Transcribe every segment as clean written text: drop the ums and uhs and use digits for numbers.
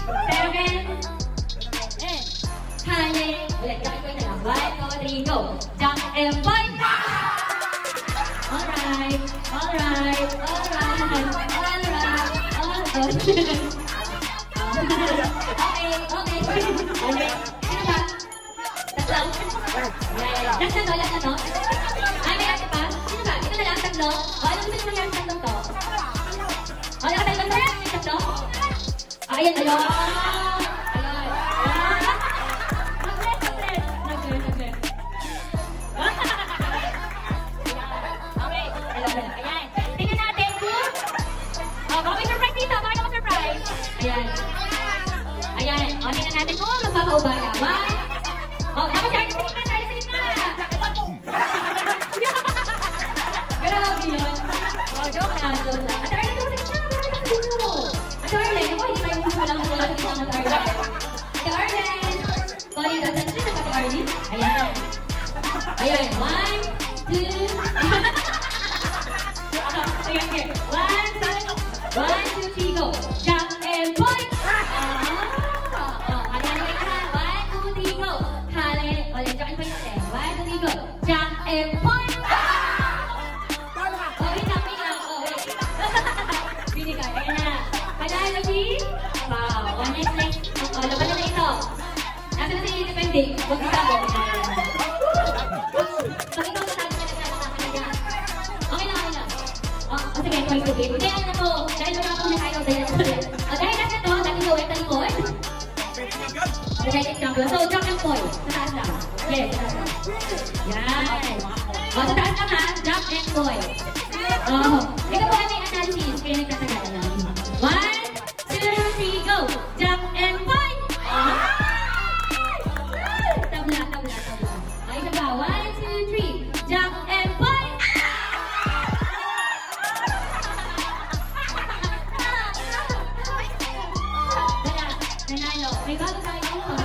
7, 8. Ulit, jacket point na lang. 1, 2, 3, go. Jump and point. Alright. Okay. Sino ba? Tatlo? Last na to? Ay, may ate pa? Sino ba? Ito na lang, tatlo? O, ano gusto nyo mangyari sa tatlong to? O, nakatalong na yan, tatlo? Ayan, ayun. Ayan. O, tingnan natin kung magpapaubaya. Dapat siya, tingnan tayo sa gitna. Grabe yun. Joke lang. At Arlen, ito sa gitna. At Arlen, ako hindi kayo muna lang sa gitna ng Arlen. At Arlen. Sorry, dasan siya na pati Arlen. Ayan. 1, 2. Ayan. 1, 2, 3, go. Jump and point. Jump and point! Wait lang. Bini ka, ayan na. Panalo, G? Wow, 1 next. Laban na ito. Nasa na si Independent. Huwag isago. Pag ikaw sa tago ka na okay lang. Sige, point to game. Kaya na po, dahil wala akong nakayaw dahil dahil nasa ito, natin gawin sa likod. Right example. So, jump and point. Sa taas lang. Yes. Yan. Sa taas lang ha. Jump and point. Ito po may analysis. Kaya nagkasagala lang. 1, 2, 3, go. Jump and point. Tabla. Ay, isa pa. 1, 2, 3. Jump and point. Nanalo. May bago tayo.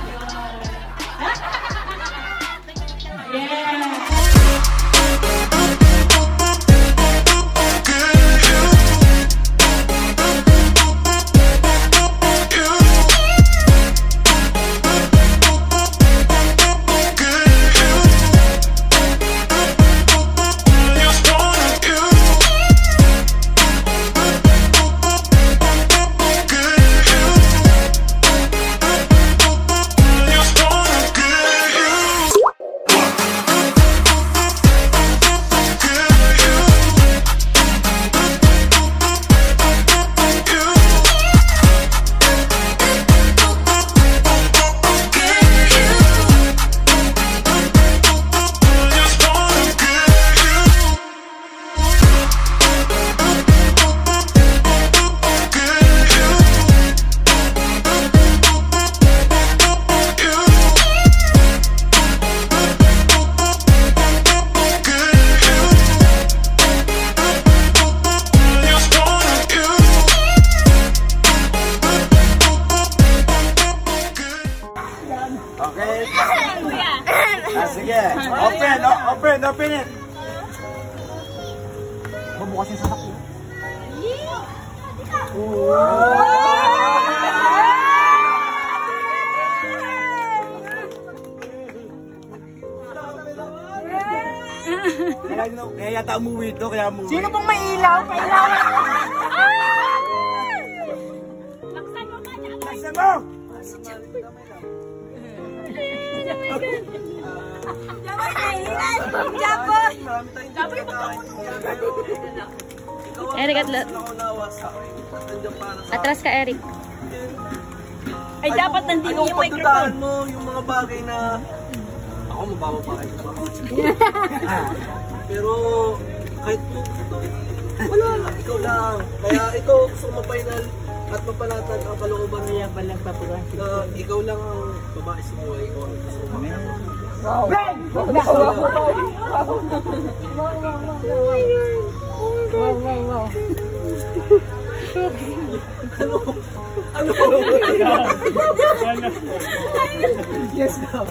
Okay. Sige. Open it. Mabukas yung sasakyan. Kaya yata umuwi ito, kaya umuwi. Sino pong may ilaw? Laksan mo! Eric, atras ka, Eric. Ay, dapat nandito yung microphone mo, yung mga bagay na ako mababa kayo. Pero kahit wala lang, ikaw lang. Kaya ito, gusto mo final at mapanatag ang kalooban niya na ikaw lang ang babae sa buhay ko. Wow! Ano? Yes, now.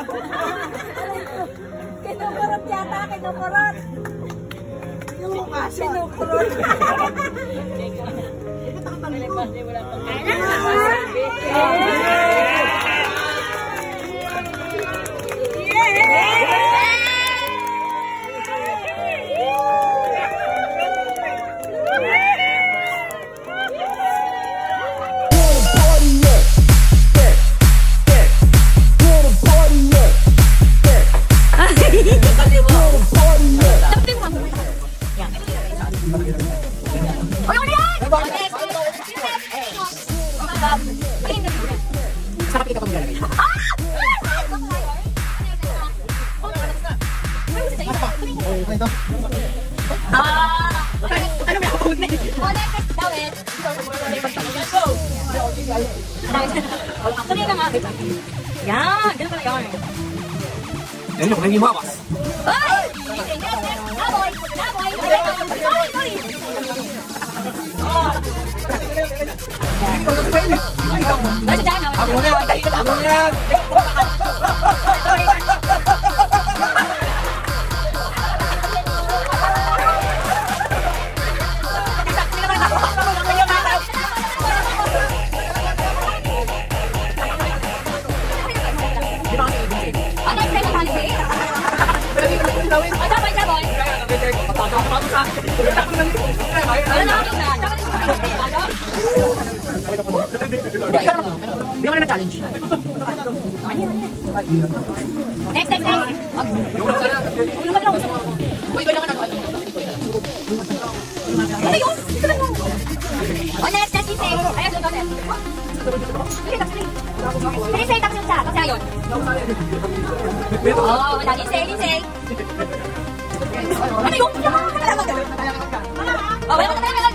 Kinukurot yata, kinukurot. Yung aso. Kinukurot. Yan, ganun pala yan. Yan yung kung mawas. Ay! Aboy! Aboy! Sorry! Sorry! Nasa dyan, no? Ako na! Ako na! Hindi mo na na-challenge. Next. Uy, ba naman ako? Ano yun? O, next, Sisay. Ayan, doon. Sisay, tapos siya. Kasi ayun. Oo, wala. Sisay. Ano yun? Oh, wala ka tayo.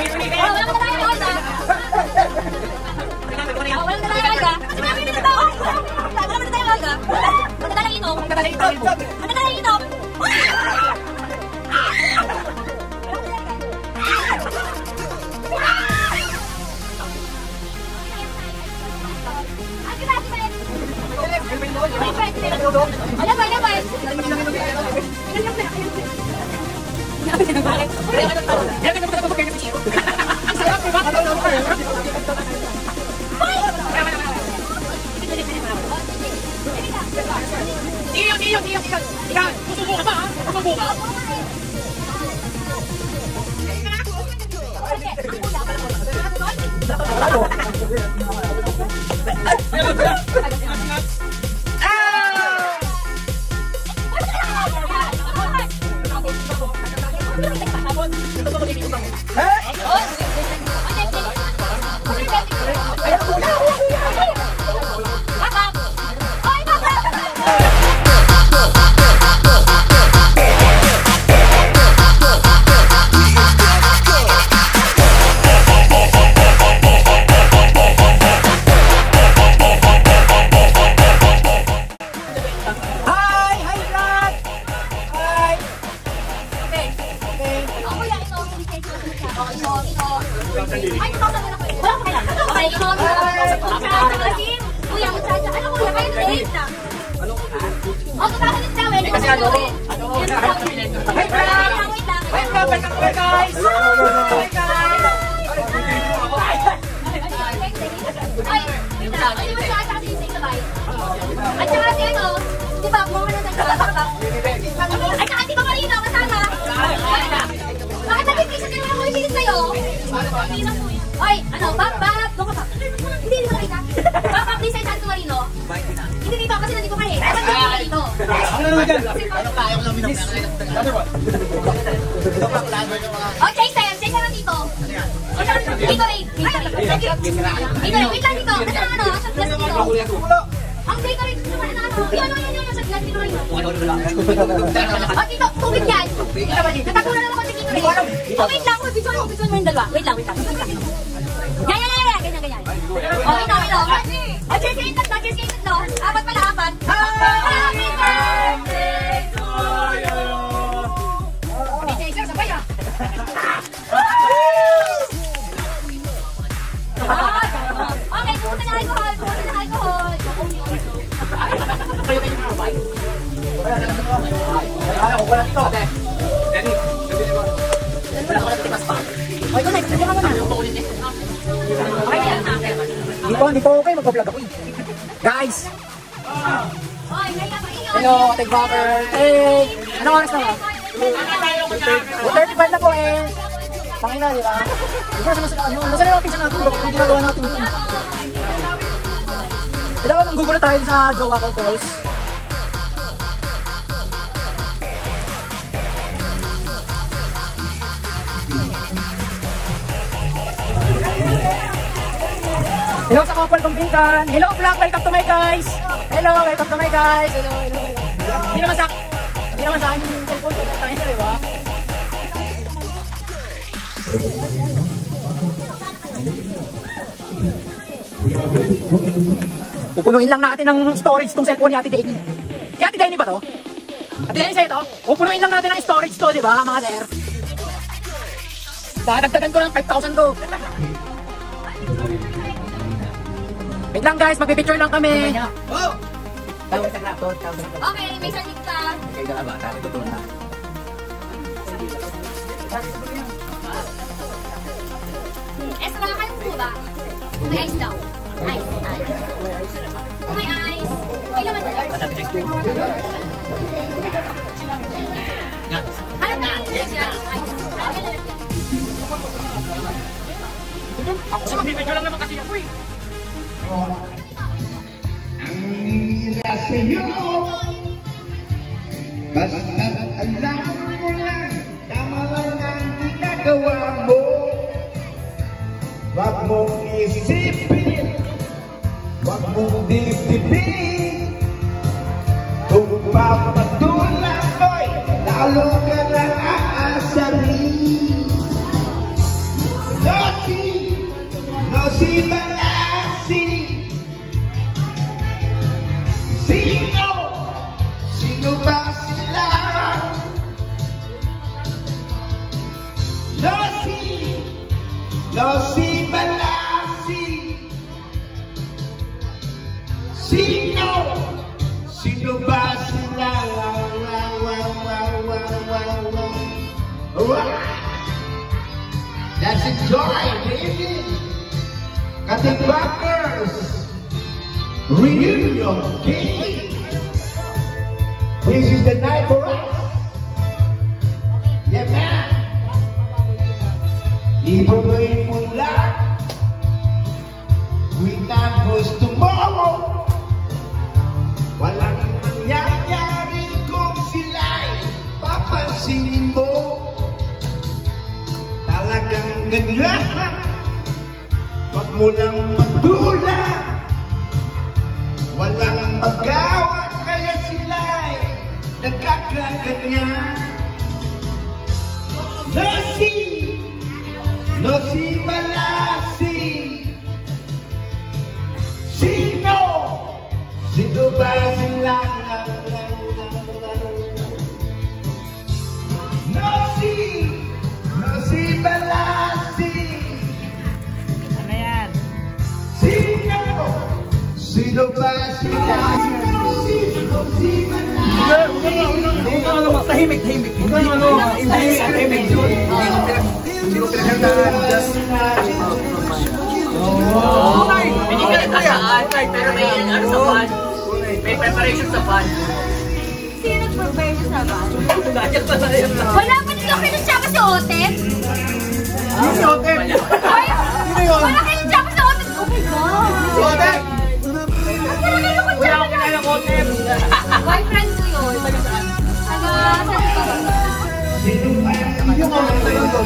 Ay, ano, doon ka pa. Hindi dito ka. Baka please ay Santo Marino. Hindi dito kasi nandito ka eh. Dito. Ano naman dyan? Oh, Jason na dito. Dito rin. Wait lang dito. Ano? Ang dito rin. Yun. Sa glass dito rin. Oh, dito. Tubig yan. Natagunan naman ko sa dito rin. Oh, wait lang. Bidyon mo yung dalawa. Wait lang. Ganyan. Oh, wait lang. Oh, Jason, tatlo. Apat pala. Happy birthday to you. Okay, Jason, sabay ah. Okay, pumunta na alcohol. Ako wala dito. Danny, sabi mo. Wala ka na tipas pa. Okay, ito na. Ito ka muna. Okay yan. Dito okay. Magpa-vlog ako. Guys. Hello, TikToker. Hey. Anong oras na ba? 35 na po eh. Pangina, di ba? Ito na sa ano. Nasa na natin sa natin. Hindi nagawa natin. Ito ba, manggugulo tayo sa jowa ko, calls. Hello sa couple kong pinkan. Hello vlog, welcome to my guys. Hello, welcome to my guys. Hello. Hindi naman sa akin yung cellphone ko. Tayo na, di ba? Pupunuin lang natin ng storage tong cellphone ni Ate Denny. Si Ate Denny ba to? Ate Denny sa'yo to? Pupunuin lang natin ng storage to, di ba mga sir? Dadagdagan ko ng 5,000 to. Wait lang guys, magpipicture lang kami. Oh! Okay, may sanik ka. Okay, ka ba? Sabi ko doon na. Wala kayong kuba? May ice daw. Ice. Kung may ice, okay naman talaga. Ano na? Ako sa magpipicture lang naman kasi ako eh. Ang hirap sa'yo, basta't alam mo lang, tama lang ang ginagawa mo. Wag mong isipin, wag mong dibdibin, kung papatulan mo'y lalo ka lang aasarin. No si Malasi. Sino ba sila? No si Malasi. Sino ba sila? Let's enjoy, baby. Katigbakers reunion game. This is the night for us. Yeah, man. Ibubuin mo lang. We not goes tomorrow. Walang mangyayari kung sila'y papansinin mo. Talagang ganyan. Wag mo lang magdula. Walang magawa kaya sila'y nagkakaganyan. No si Malasi. Sino ba sila? No si Malasi. Ano yan? Sino ba sila? Tahimik. Hindi ko pinagandaan. Hindi ka nagkasaan, pero may ano sa pan. May preparation sa pan. Sino nag-prepare siya sa van? Wala pa nito kinasama si Otep? Si Otep? Wala kayo nasama si Otep? Oh my God! Si Otep? Wala akong kilala ko Otep. Boyfriend ko yun. Saan ka ba? Yung mga tayo doon.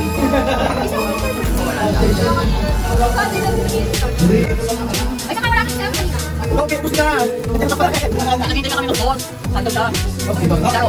Ay, saka wala kasi sa'yo. Okay, push na. Nakakita na kami ng boss. Saan siya? Saro.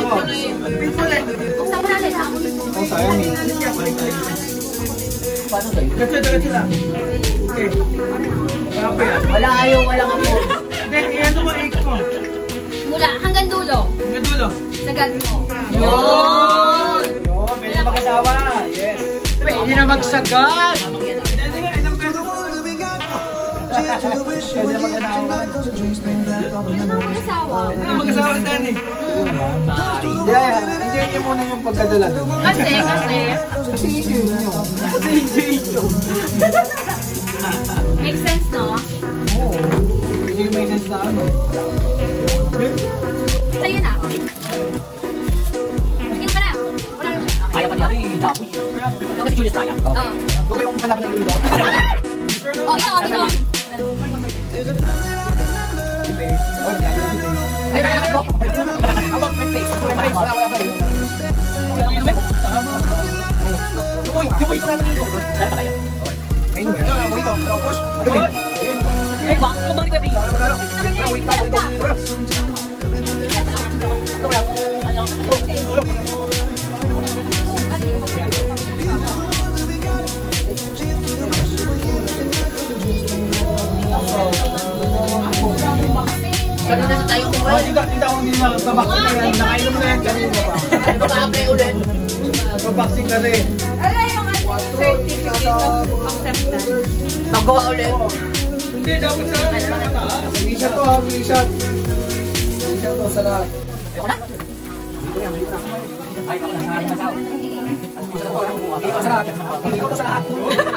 Buksan mo natin ha. Oh, sayang eh. Paano tayo? Diretso lang. Okay. Wala ayaw, wala ka po. Hindi, ano ba egg ko? Mula hanggang dulo. Hanggang dulo. Sagad mo. Yun! Pwede na mag-asawa. Yes. Pwede na magsagad. Hindi nga, isang peso ko. Pwede na mag-asawa. Ano ang mag-asawa? Mag-asawa ka Danny. Hindi, hindi muna yung pagkadala doon. Kasi. Makes sense, no? Oo. Hindi may sense na ano. Sa'yo na. Tingin ka na. Wala na. Kaya pa niya rin, dapoy. Yung kasi Julius kaya. Oo. Huwag kayong hanapin ng lulo. Oh, ito. Ay, nakakit mo. Abang, may face. May face. Wala pa rin. Yung ito natin dito. Kaya pa kaya. Ayun, ito. Tapos, ay, bang, kumang ito. Wait pa. Kanina na tayo kumain. Hindi na babaksin na yan. Nakainom na yan kanina pa. Ano ba kape ulit? Babaksin ka rin. Ano yung certificate of acceptance? Magawa ulit. Hindi, dapat sa mataas. P-shot to ha, P-shot. P-shot to sa lahat. Ayoko na. Ay, ako na sa masaw. Ikaw sa lahat. Ikaw sa lahat.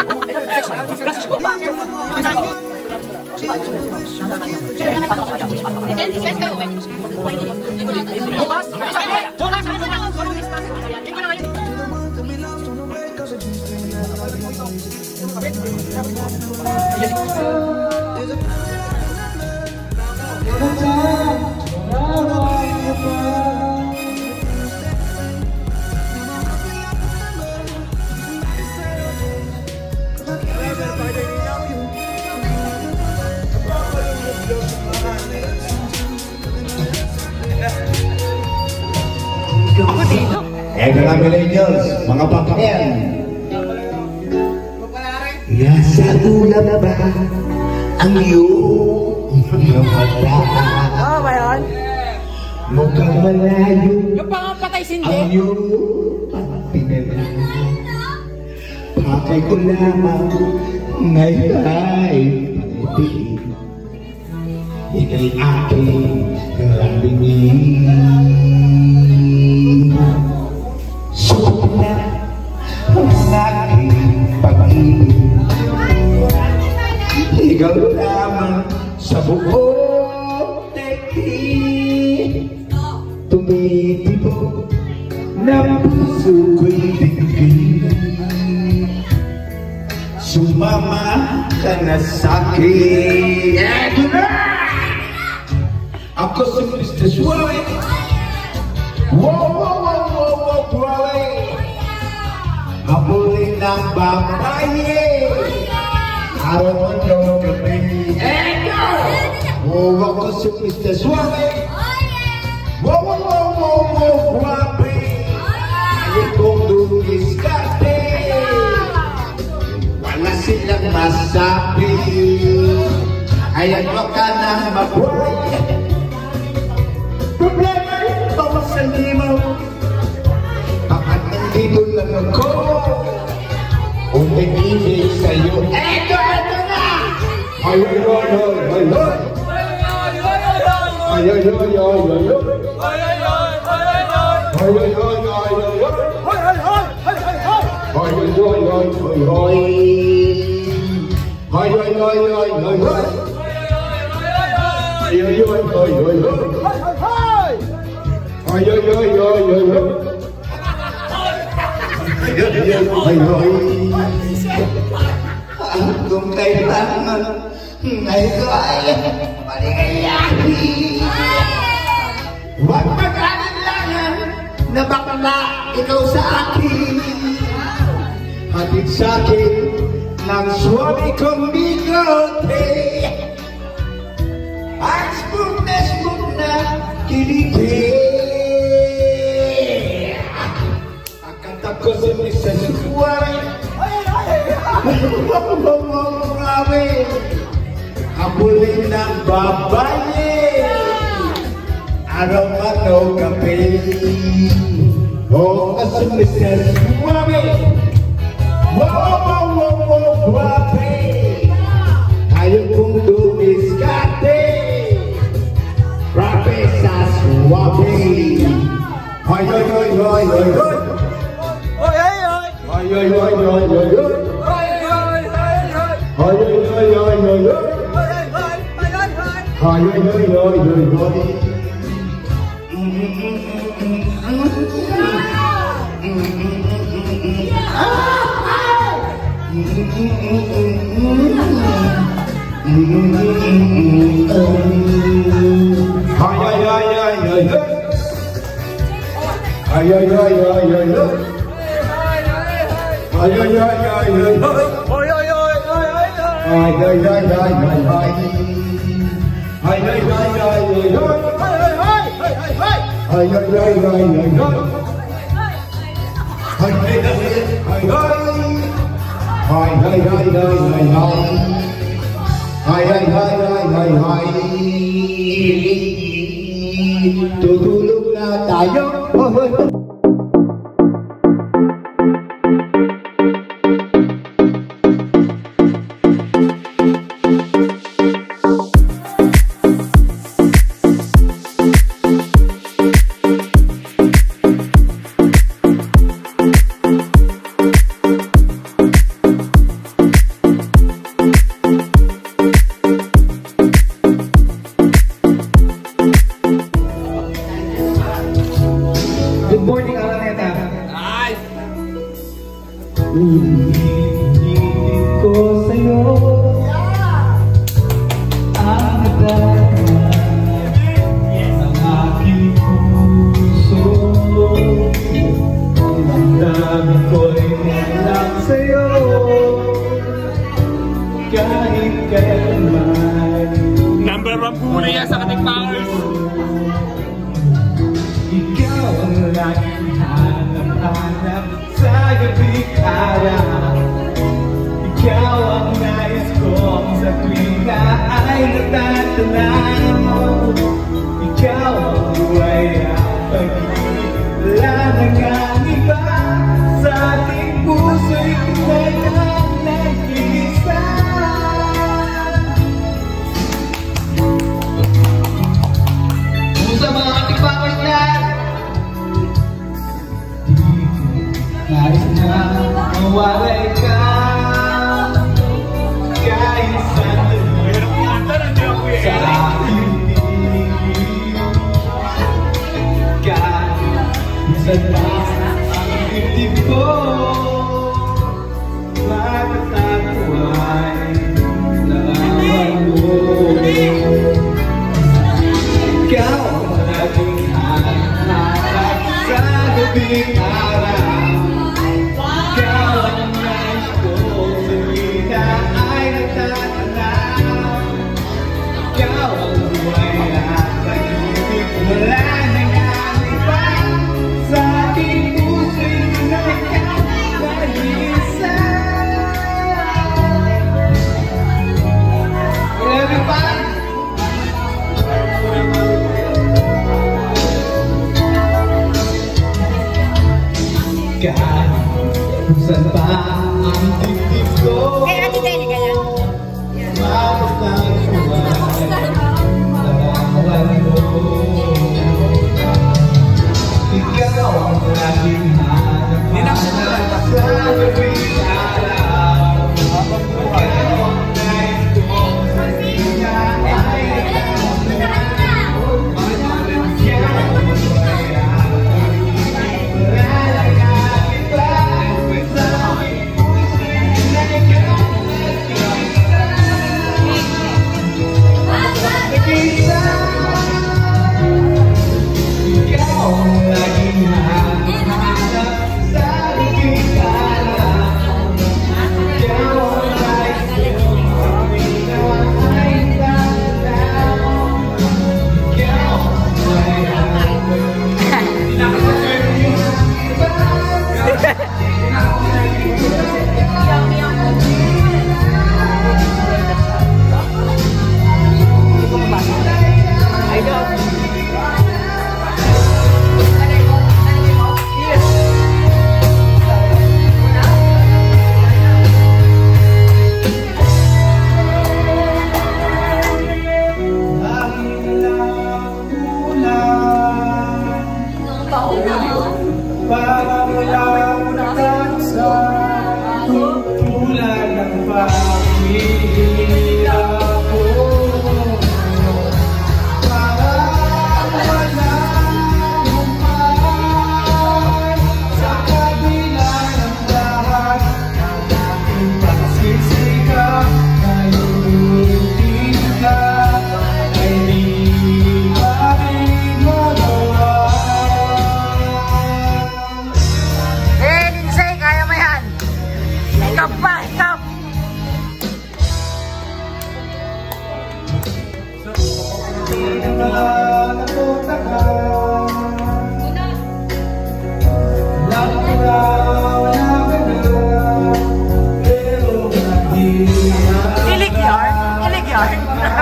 Mga millennials, mga pakyan. Nasa ulap ba ang iyong mga mata? Oo ba yun? Mukhang malayo Yung pangapatay sindi. ang iyong pagpinala. Pakay ko lamang ngayon ay panitin. Ika'y aking kalambingin. Suot na ang aking pag-ibig. Ikaw lamang sa buong daigdig. Tumitibok na puso ko'y digdig. Sumama ka na sa'kin. Eto na! Ako si Mr. Suave. Wow, Suave. Habulin ng babae. Araw-araw gabi. Eto! Wow, ako si Mr. Suave. Wow, Suave. Ikong dumiskarte. Wala silang masabi. Ayan mo ka nang mabuhay. Problema yung bawas sa limaw. Bakit nandito lang ako? Umibig sa'yo. Eto na! Ay, kung kailangan ay kaya maligayahin. Huwag magkailangan na bakla ikaw sa akin. Hatid sa akin ng suwabe kong bigote. Ang smooth na kiligin. Grabe! Abulin ng babae! Araw-araw gabi! O kasumisan grabe! Wow! Grabe! Ayaw kong dumiskate! Grabe sa suwabe! Hoy! Tutulog na tayo. Good morning, Araneta. Ay! Hihingin ko sa'yo ang nagdaan ng aking puso. Ang dami ko'y nalang sa'yo kahit kailan. Number 1 puri yan sa Kating Powers. Ikaw ang laging hanap-hanap sa gabing araw. Ikaw ang nais kong sa tuwing na ay natatanaw. Ikaw ang buhay at pag-ibig, wala nang ang iba. Sa ating puso'y tunay na nag-iisa. Sa mga Kating Powers yan! Kahit na mawalay ka kahit sandali sa aking tingin, kahit minsan pa ang dibdib ko matatago ay nalaman mo. Ikaw ang laging hanap-hanap sa gabing araw. Ikaw ang nais ko sa tuwing na ay nagtatanaw. Ikaw ang buhay at pag-ibig, wala nang ang iba. Sa aking puso'y tunay ka nag-iisa. Everybody! Kahit kung saan pa ang dibdib ko, umabot ng buhay, narawan mo. Ikaw ang laging hanap-hanap sa gabing araw. Ikaw ang nais ko sa tuwing na ay natatanaw. Ikaw ang buhay at pag-ibig, wala nang ang iba. Sa aking puso'y tunay ka Parang walang nakasa, tulad ng pamilya ko. Parang walang lumay sa kabila ng lahat ng aking pagsisikap. Ngayon din ka ay di pa rin magawa. Lindsay, kaya mo yan. Ikaw pa, ikaw. Kilig yarn. Kilig yarn.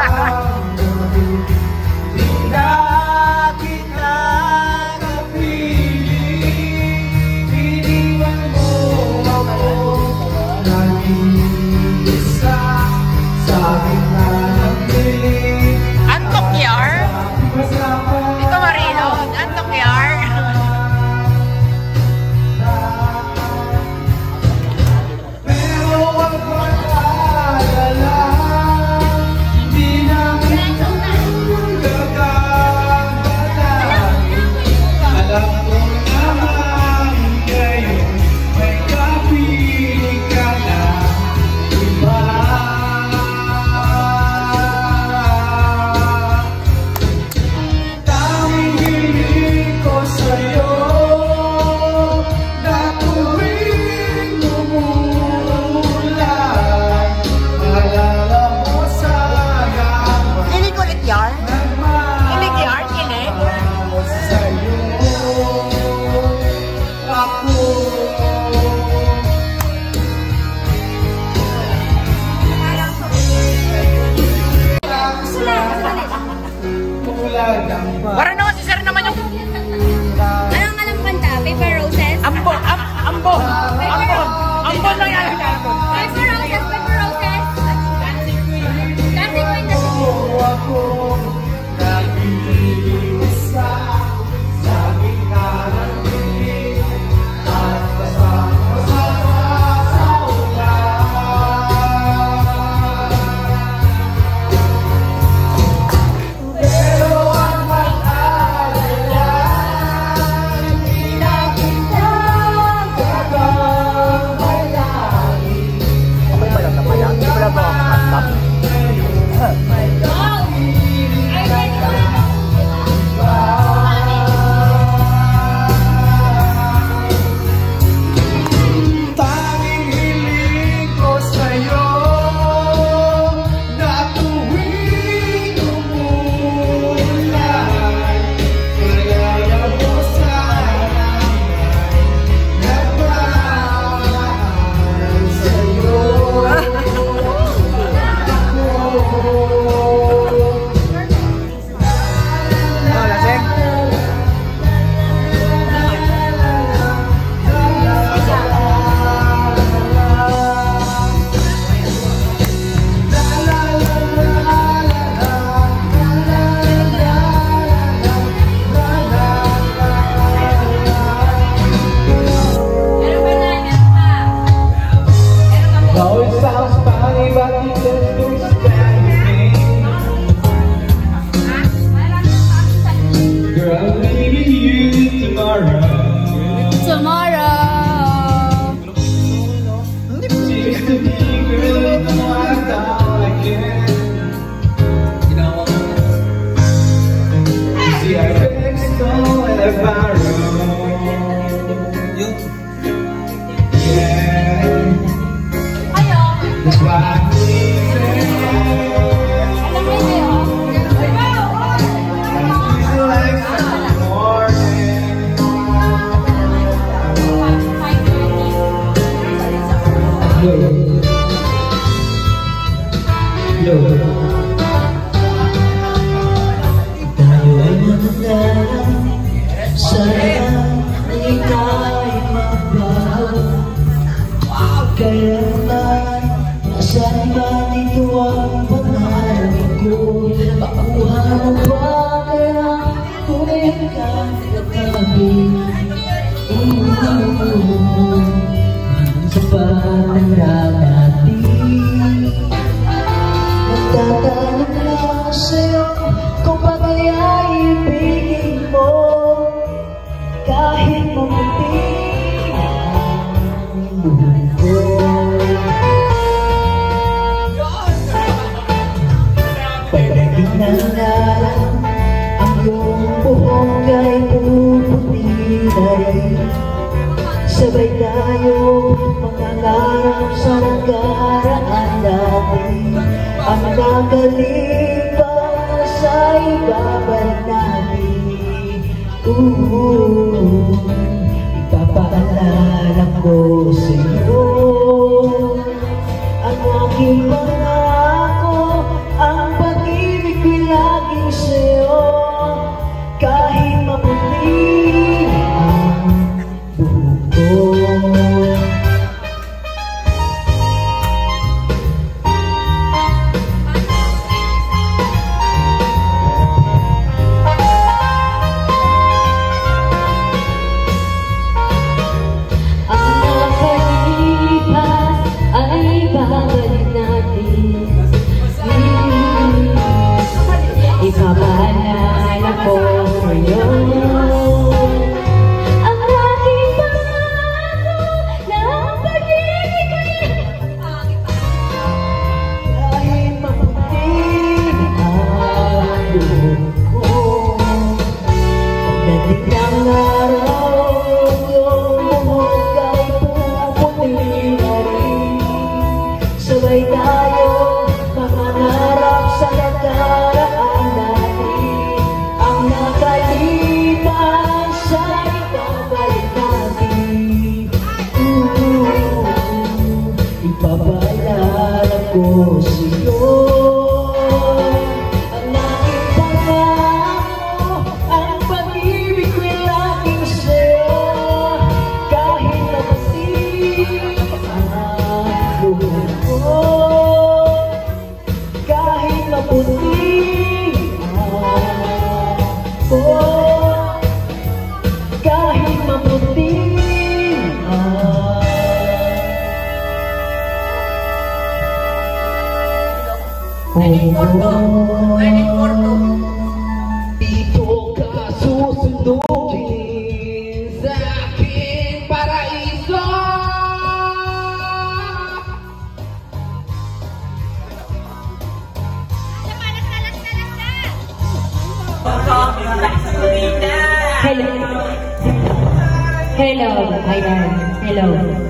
Antok yar? Ito Marino, antok yar? Pero wag mag-alala, hindi namin gagawin. Alam ko naman ngayon may kapiling ka na iba. Tanging hiling ko sa'yo na tuwing umuulan, maalala mo sana Kilig ulit yar? Kilig yar? Kilig? sa'yo ako. Tulad ng Parang naman si Sir naman yung Anong alam kanta? Paper Roses? ambo, ambo, ambo, ambo lang yan. Paper Roses, Paper Roses. Dancing Queen. Dancing Queen. ako nag-iisa sa gitna ng dilim at kasama-sama sa ulan. Pero ang mag-alala, hindi na kita gagawin. May balang na pala. Hindi pala ba ako makatap? Tanging hiling ko sa'yo na tuwing umuulan, kaya mo sana nagmamahal sa'yo. Oh, lasing. Now it sounds funny, but you just don't stand me. Girl, I'm leaving you tomorrow. Seems to be, girl, you know I thought I can. See, I beg, stole, and I borrow. Yeah, that's why I'm leaving. It's like some morning. Tayo ay nakalaan, sana ay ikaw'y magbago. Kaya naman, nasaan ba dito ang pangarap ko? Makuha mo ba kaya kung ikaw nagkagabi? Sa pagtanda natin, nagtatanong lang sa'yo kung bagay ay ibigin mo. Kahit maputi ang mundo, pagdating ng araw, ang iyong buhok ay puputi na rin. Sabay tayo mangangarap sa nakaraan natin. Ang nakalipas ay babalik natin. Ipapaalala ko sa iyo ang aking pangako, ang pag-ibig ko'y laging sa'yo. Kahit maputi ang buhok ko. Ipapaalala ko sa'yo ang aking pangako na ang pag-ibig ko'y kahit maputi ang buhok ko. Pagdating ng araw, yung buhok ay puputi na rin. Sabay tayo mangarap sa nakaraan natin. Ang nakalipas ay babalik natin. Ipapaalala ko sa'yo ang aking pangako, ang pag-ibig ko'y laging sa'yo. Kahit maputi ang buhok ko, kahit maputi ako, kahit maputi dito ka susunduin sa aking paraiso. Hello. Hello. Hi there. Hello.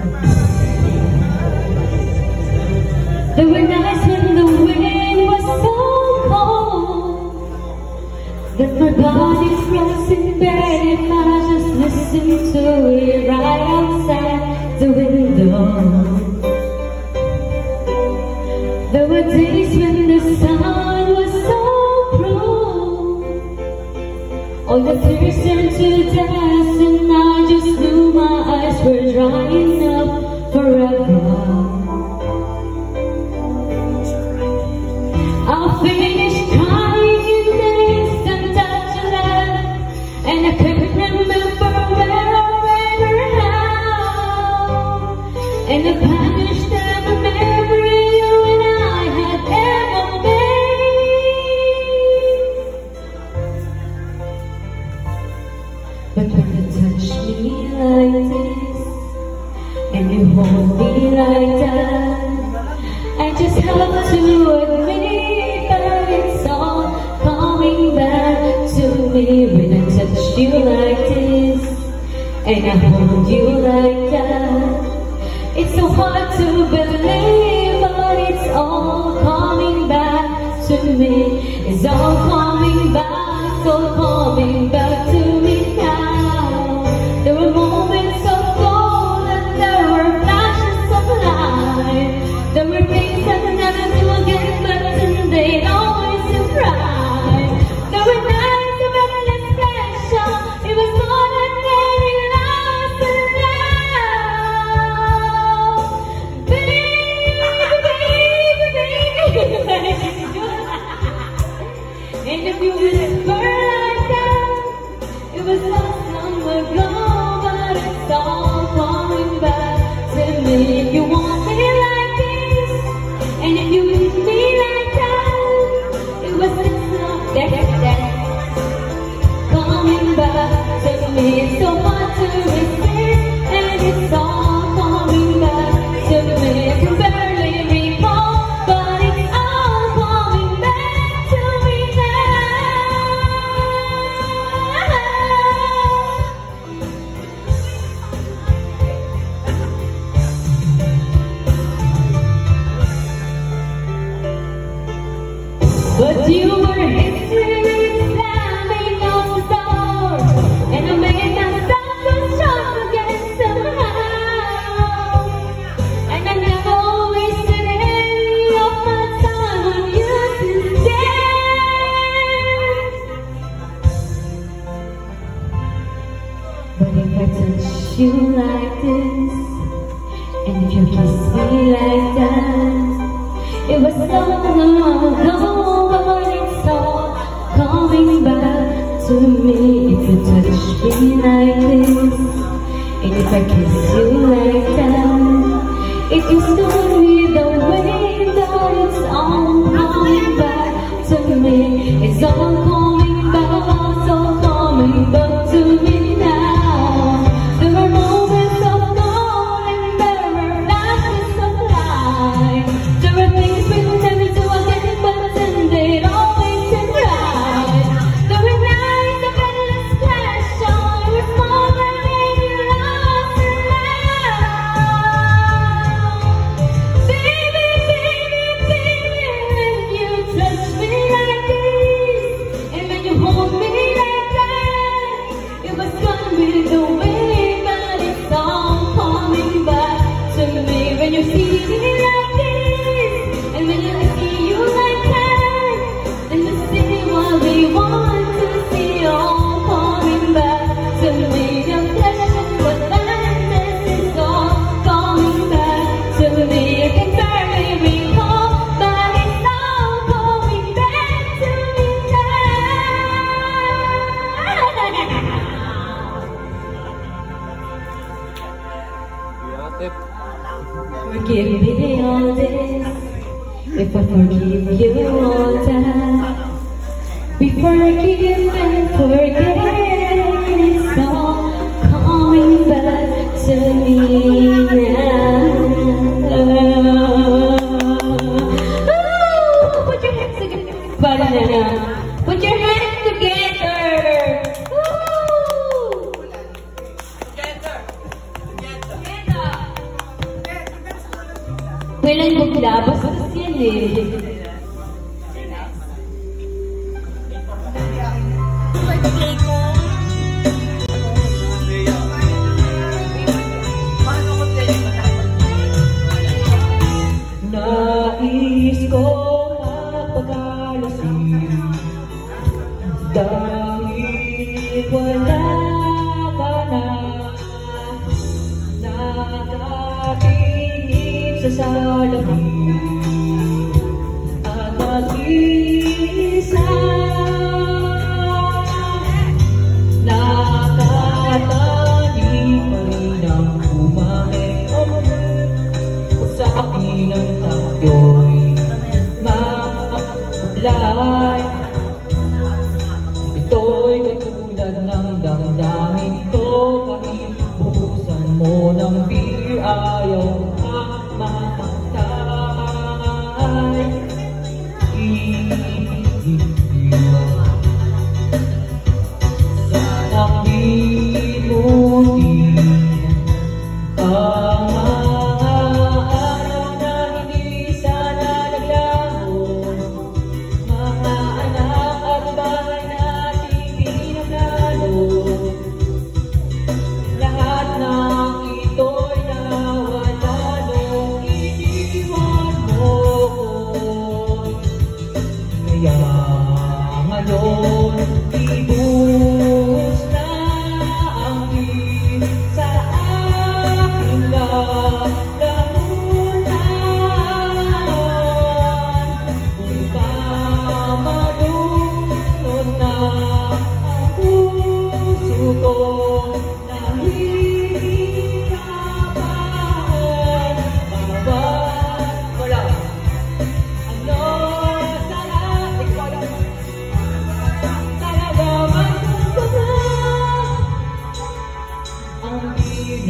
There were nights when the wind was so cold that my body froze in bed and I just listened to it right outside the window. There were days when the sun was so cruel, all the tears turned to dust and I just knew my eyes were drying up forever. I finished crying in the instant that you left, and I couldn't remember where or when or how, and I vanished every memory you and I had ever made. But when you touch me like this and you hold me like that, I just have to admit that it's all coming back to me. When I touch you like this and I hold you like that, it's so hard to believe, but it's all coming back to me. It's all coming back, all coming back to me now. There were moments of gold and there were flashes of light. There were things I never do again, but they'd always surprise. There were nights of endless pleasure. It was more than getting lost in love. Baby, baby, baby. And if you whisper like that, it was lost. me, it's so hard to resist, and it's all coming back to me. I can barely recall, but it's all coming back to me now. But you were history. But if I touch you like this, and if you kiss me like that, it was so long ago, but it's all coming back to me. If you touch me like this, and if I kiss you like that, it used to be the way that it's all coming back to me. It's all coming back, so coming back to me now. There are moments of gold and there are flashes of light. There are things we will never do again, but then they'd always turn right. There are nights of endless passion, we're smaller than you lost in love. Baby, baby, baby, when you touch me like this, and when you hold me like that, it was gonna be the way that it's all coming back to me. When you see me like this, and when you see you like that, then you see what we want to see all coming back to me. The pleasure but madness is all coming back to me. I can barely recall, but it's all coming back to me Forgive me all this, if I forgive you all that. We forgive and forget, it's all coming back to me now. Ooh, put your hands together. Banana. Put your hands together. Ooh. Together. Kailan maglabas? Bastos yan eh. Nais ko magpagalasing dahil wala ka na. Nakatingin sa salamin at nag-iisa, nakatanim pa rin ang umamay sa akin ang tayo'y makulay. Ito'y katulad ng damdamin ko, kahit buhusan mo ng beer ayaw ka mamatay.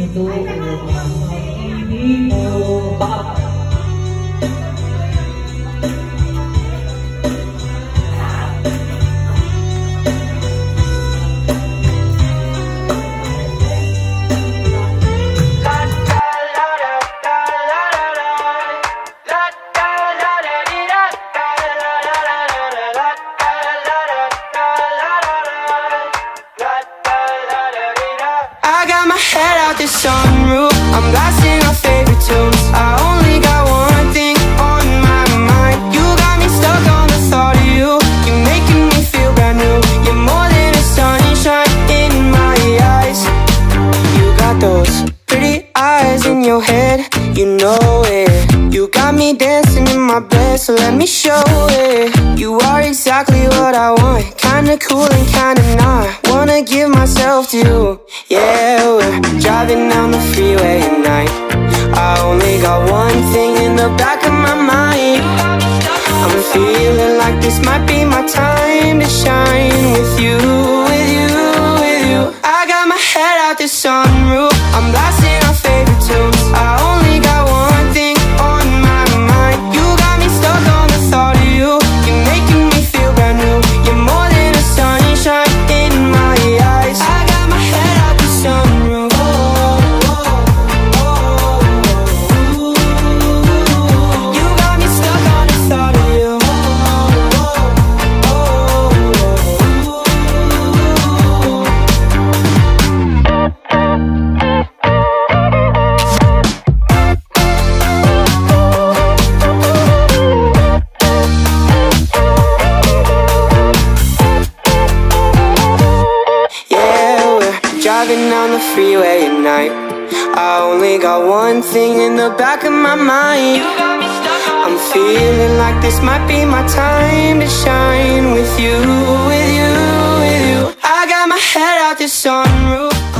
ito ang pag-ibig mo. Baka I got my head out the sunroof, I'm blasting our favorite tunes. I only got one thing on my mind. You got me stuck on the thought of you. You're making me feel brand new. You're more than a sunshine in my eyes. You got those pretty eyes in your head, you know it. You got me dancing in my bed, so let me show it. You are exactly what I want, kinda cool and kinda not. Wanna give myself to you. Yeah, we're driving down the freeway at night. I only got one thing in the back of my mind. I'm feeling like this might be my time to shine with you, with you, with you. I got my head out the sunroof, I'm blasting our favorite tunes. I only got one thing on my mind. You got me stuck on the thought of you. You're making me feel brand new. You're more than a sunshine in my eyes. I got my head out the sunroof. You got me stuck on the thought of you. Driving down the freeway at night. I only got one thing in the back of my mind. I'm feeling like this might be my time to shine with you, with you, with you. I got my head out the sunroof.